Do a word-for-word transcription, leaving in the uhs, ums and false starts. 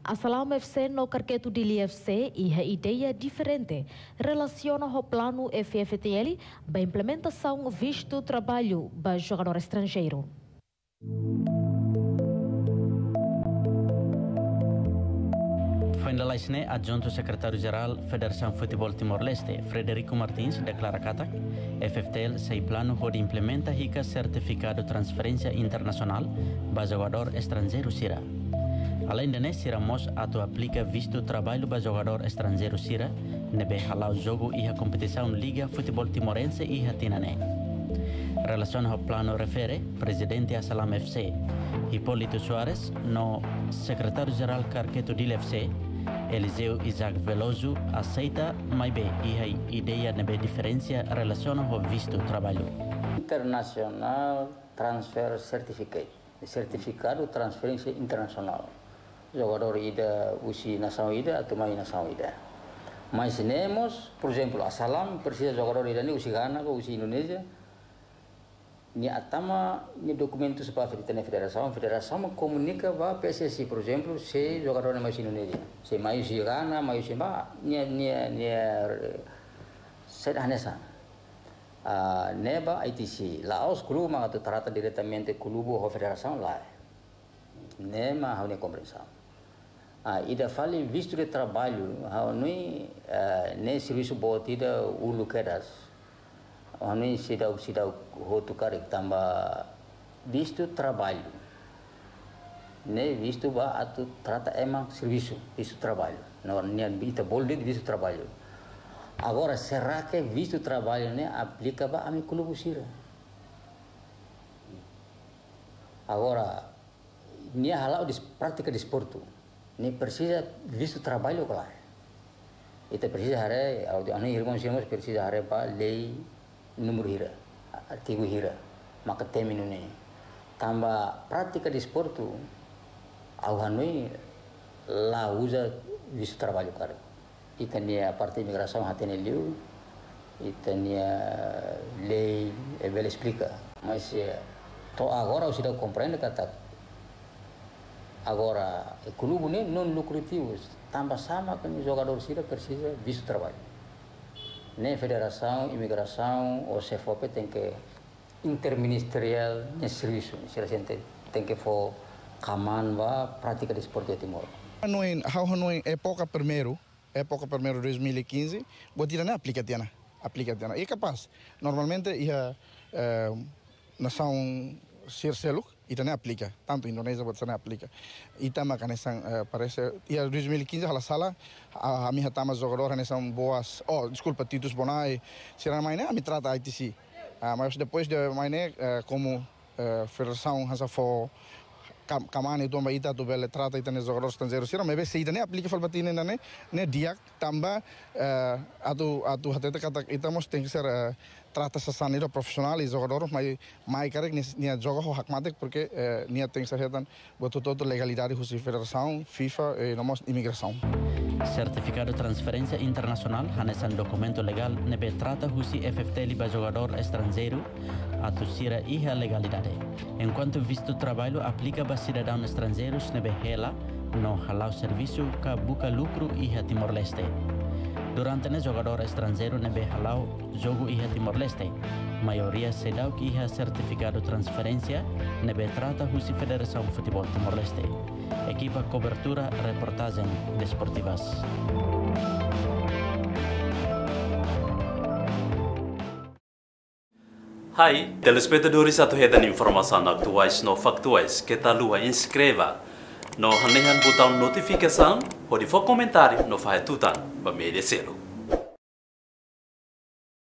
A Salam F C no Carqueto Dili F C e a ideia diferente relaciona o plano F F T L para implementação visto trabalho para jogador estrangeiro. Foi na Laisne, adjunto secretário-geral Federação Futebol Timor-Leste, Frederico Martins, declara que F F T L sai plano de implementa rica certificado de transferência internacional para jogador estrangeiro Sira. Além de isso, Siramos atu aplica visto trabalho para jogador estrangeiro Sira, nebe halau jogo e a competição Liga Futebol Timorense e a Tinané. Relação ao plano refere, presidente a Salam F C, Hipólito Soares, no secretário-geral Carqueto Dili F C, Eliseu Isaac Veloso, aceita mais bem e a ideia nebe diferença relaciona ao visto trabalho. International Transfer Certificate, certificado de transferência internacional. Jogador ida usi nação ida atau mai nação ida. Mas temos, por exemplo, a Salam precisa jogador ida ni usi Ghana ou usi Indonésia. Ni atama ni documento para a federação, a federação comunica para a P S S, por exemplo, se jogador na mais Indonésia, se mais usi Ghana, mais usi ba, ni ni ni sederhana. Uh, neba I T C, Laos clube mas tu trata diretamente clube ou federação lá. Nema há uma compreensão. Ah, ida fale visto de trabalho, há nem nem serviço botida o lugares. Há nem se dá se dá o tocar tambah visto trabalho. Ne visto ba atu trata emang serviço, visto trabalho. Não nem ita bolde visto trabalho. Agora, será que visto trabalho né, aplica para a minha clube Sira? Agora, nem halal de prática de esporte, nem precisa visto trabalho claro. Itu precisa hari, anu irmão Sira precisa hari para lei número hira, artigo hira, maka termino ne. Tambah prática de esporte, awalnya lá usa visto trabalho claro. Itania parte imigração hatene liu, itania lei ela explica, mas to agora você deve compreender kata agora o clube ne non lucrativo, tambah sama com o jogador Sira precisa visto trabalho. Nem federação, imigração ou C F O P tem que interministerial de serviço, Sira gente tem que for kaman ba prática de esporte de Timor. No em how no em época primeiro época primeiro dois mil e quinze, botina na aplica tiana, aplica tiana. E capaz, normalmente ia uh, nação Sirseluk, ita ne aplica, tanto Indonésia botina aplica. Ita macanesan uh, parece, ia dois mil e quinze hala sala, a minha tama jogador nação boas, oh, desculpa, Titus Bonai, será mais né, a me trata I T C. Uh, mas depois de mais né, uh, como uh, federação hasa for kamane itu mbak ita tu bela trata ita ne jogador estrangeiro sira mebe se ita ne aplica fal batine ne ne diak tamba atu atu hatete kata ita mos tem que ser trata sasaniro profissional e jogador mai mai karek nia joga ho hakmatek porque nia tem que ser hetan boto todo legalidade justi federação FIFA e nomos imigração. Certificado de transferência internacional hanesan documento legal nebe trata justi F F T L para jogador estrangeiro atu sira iha legalidade. Enquanto visto trabalho aplica para cidadãos estrangeiros nebe hela no halau serviço ka buka lucro iha Timor-Leste. Durante ne jogador estrangeiro nebe halau jogo iha Timor-Leste. Maioria se dá que iha certificado de transferência nebe trata justi Federação Futebol Timor-Leste. Equipa cobertura reportagem desportivas. Hai, telespectadores atau hedan informação atuais no factuais que tá lua inscreva no hanehan botão notificação ou de for comentário no faz tutan ba media selo.